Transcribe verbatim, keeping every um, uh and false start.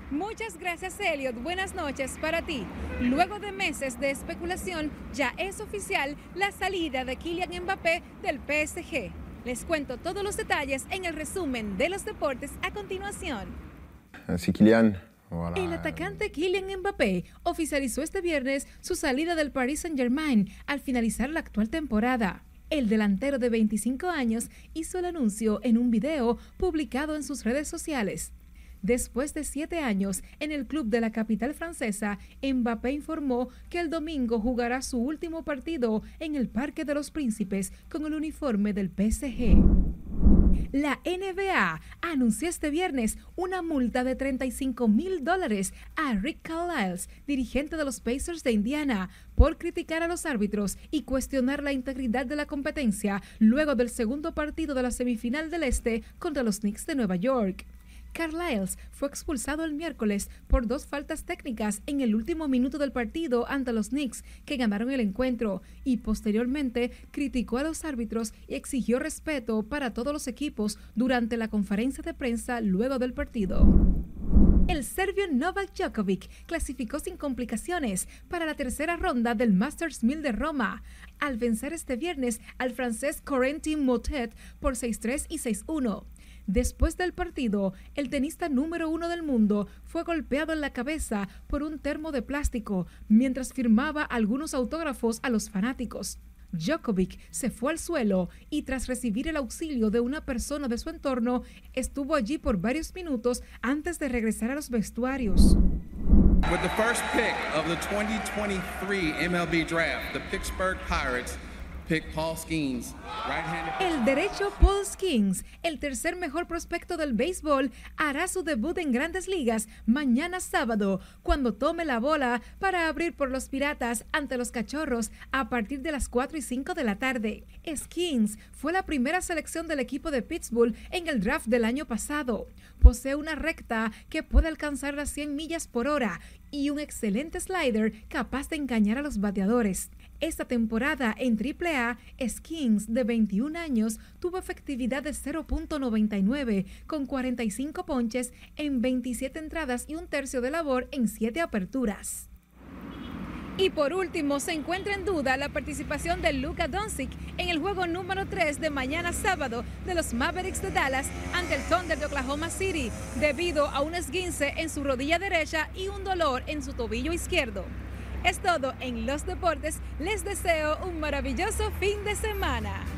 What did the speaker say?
Muchas gracias, Elliot. Buenas noches para ti. Luego de meses de especulación, ya es oficial la salida de Kylian Mbappé del P S G. Les cuento todos los detalles en el resumen de los deportes a continuación. Así Kylian. Voilà. El atacante Kylian Mbappé oficializó este viernes su salida del Paris Saint-Germain al finalizar la actual temporada. El delantero de veinticinco años hizo el anuncio en un video publicado en sus redes sociales. Después de siete años en el club de la capital francesa, Mbappé informó que el domingo jugará su último partido en el Parque de los Príncipes con el uniforme del P S G. La N B A anunció este viernes una multa de treinta y cinco mil dólares a Rick Carlisle, dirigente de los Pacers de Indiana, por criticar a los árbitros y cuestionar la integridad de la competencia luego del segundo partido de la semifinal del Este contra los Knicks de Nueva York. Carlisle fue expulsado el miércoles por dos faltas técnicas en el último minuto del partido ante los Knicks, que ganaron el encuentro, y posteriormente criticó a los árbitros y exigió respeto para todos los equipos durante la conferencia de prensa luego del partido. El serbio Novak Djokovic clasificó sin complicaciones para la tercera ronda del Masters mil de Roma, al vencer este viernes al francés Corentin Moutet por seis tres y seis uno. Después del partido, el tenista número uno del mundo fue golpeado en la cabeza por un termo de plástico mientras firmaba algunos autógrafos a los fanáticos. Djokovic se fue al suelo y, tras recibir el auxilio de una persona de su entorno, estuvo allí por varios minutos antes de regresar a los vestuarios. With the first pick of the twenty twenty-three M L B Draft, the Pittsburgh Pirates pick Paul Skeens, right-handed. El derecho Paul Skeens, el tercer mejor prospecto del béisbol, hará su debut en Grandes Ligas mañana sábado, cuando tome la bola para abrir por los Piratas ante los Cachorros a partir de las cuatro y cinco de la tarde. Skeens fue la primera selección del equipo de Pittsburgh en el draft del año pasado. Posee una recta que puede alcanzar las cien millas por hora y un excelente slider capaz de engañar a los bateadores. Esta temporada en triple A, Skeens, de veintiún años, tuvo efectividad de cero punto noventa y nueve, con cuarenta y cinco ponches en veintisiete entradas y un tercio de labor en siete aperturas. Y por último, se encuentra en duda la participación de Luka Doncic en el juego número tres de mañana sábado de los Mavericks de Dallas ante el Thunder de Oklahoma City, debido a un esguince en su rodilla derecha y un dolor en su tobillo izquierdo. Es todo en los deportes. Les deseo un maravilloso fin de semana.